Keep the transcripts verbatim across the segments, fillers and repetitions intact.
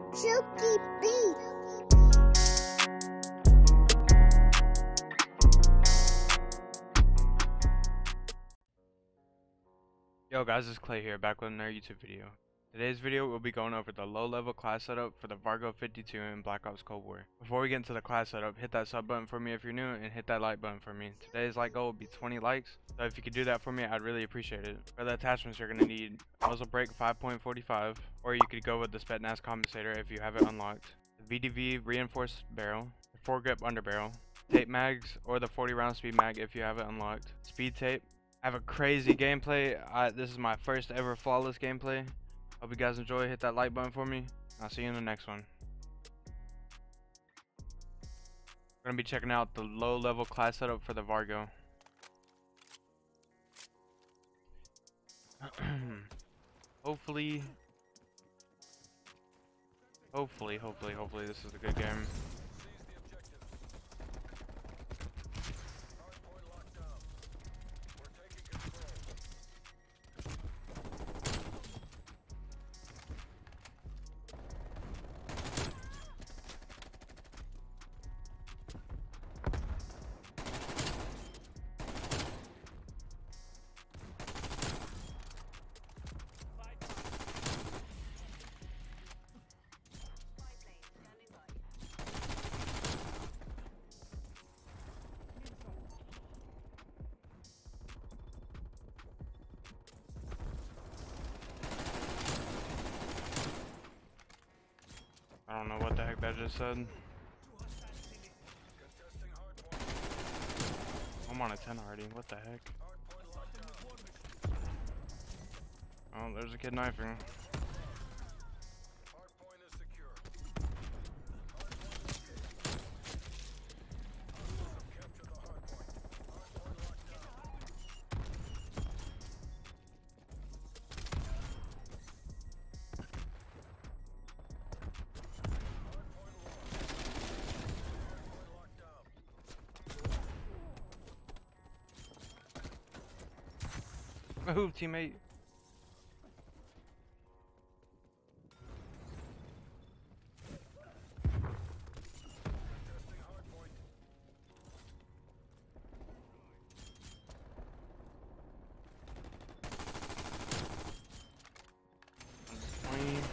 Silky Beat. Yo guys, it's Clay here, back with another YouTube video. Today's video we'll be going over the low-level class setup for the Vargo fifty-two in Black Ops Cold War. Before we get into the class setup, hit that sub button for me if you're new, and hit that like button for me. Today's like goal will be twenty likes, so if you could do that for me, I'd really appreciate it. For the attachments, you're going to need muzzle brake five point four five, or you could go with the Spetsnaz compensator if you have it unlocked, the V D V reinforced barrel, the foregrip underbarrel, tape mags, or the forty round speed mag if you have it unlocked, speed tape. I have a crazy gameplay. I, this is my first ever flawless gameplay. Hope you guys enjoy. Hit that like button for me. I'll see you in the next one. We're going to be checking out the low level class setup for the Vargo. hopefully, hopefully, hopefully, hopefully this is a good game. I don't know what the heck that just said. I'm on a ten already. What the heck? Oh, there's a kid knifing. Move, teammate. twenty.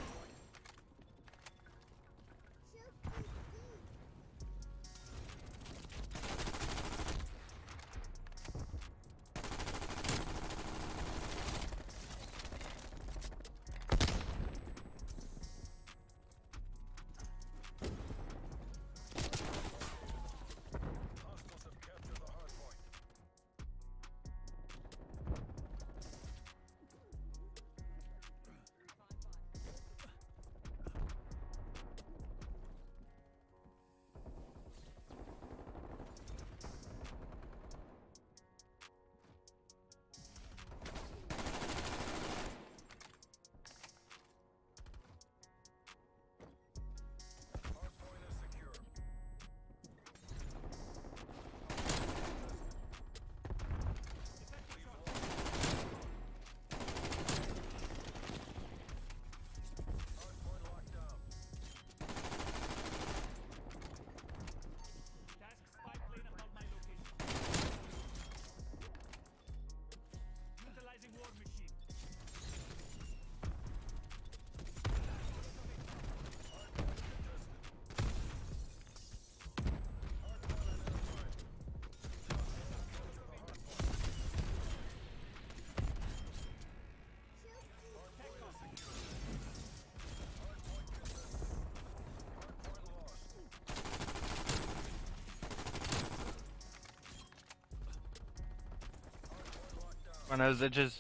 When I was it just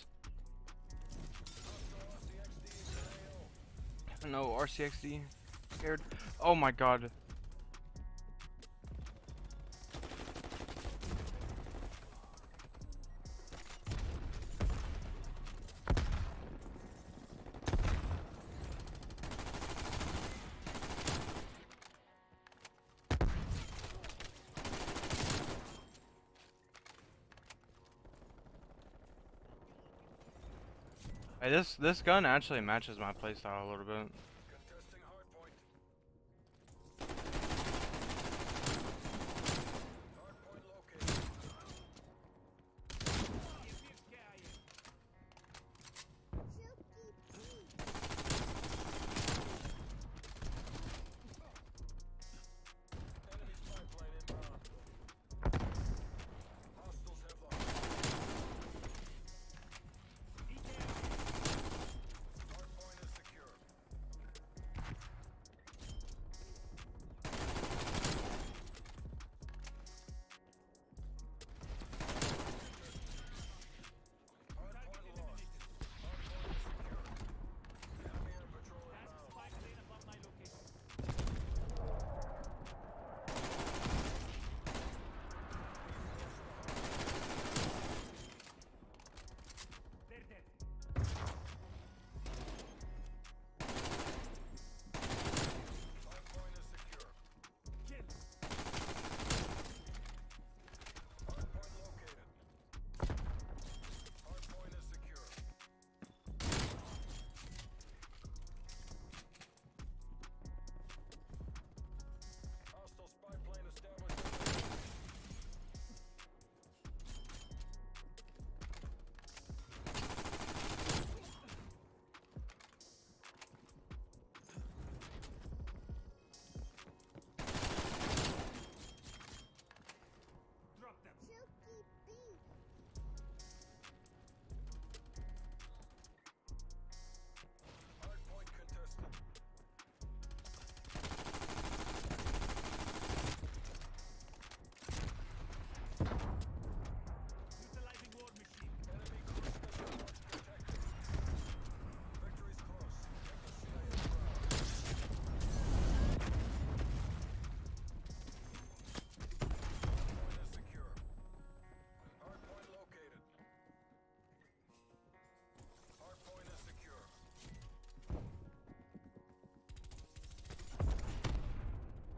no R C X D scared. Oh my god. Hey, this this gun actually matches my playstyle a little bit.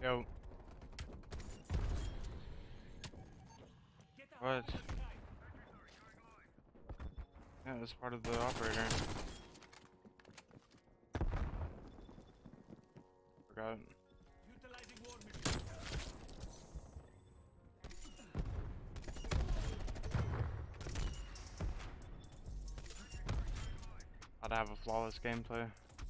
Yo. What? Yeah, that's part of the operator. Forgot. I'd have a flawless gameplay.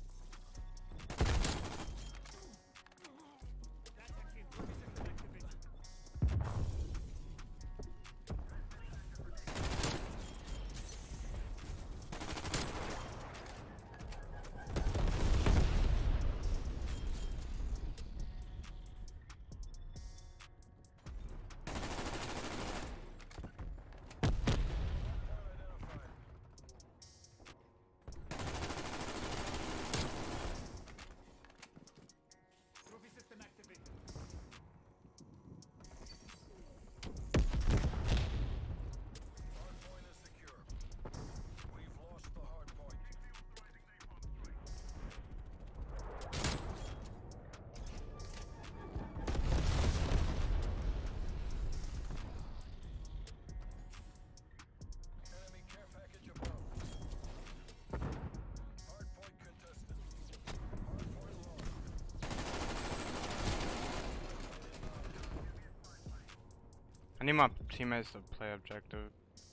I need my teammates to play objective.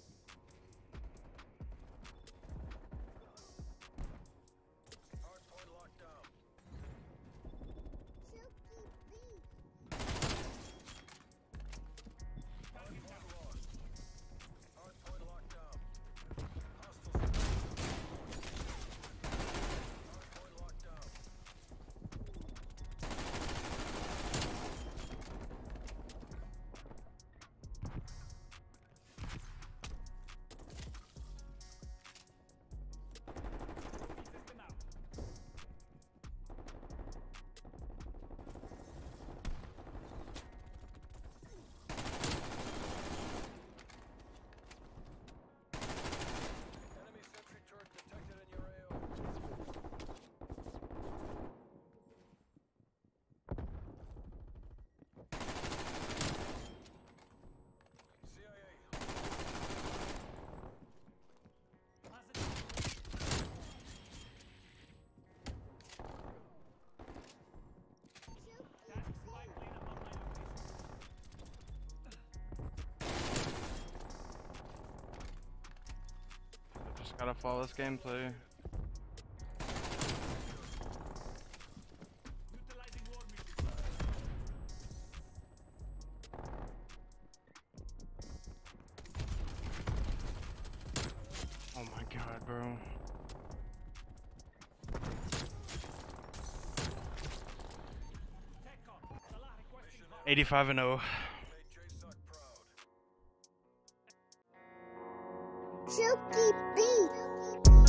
Hardpoint locked down. Hardpoint lost. Hardpoint locked down. Hostiles. Hardpoint locked down. Enemy sentry turret detected in your A O. C I A. Just gotta flawless gameplay. Oh my god, bro. eighty-five and oh. Made J SOC proud. Silky B.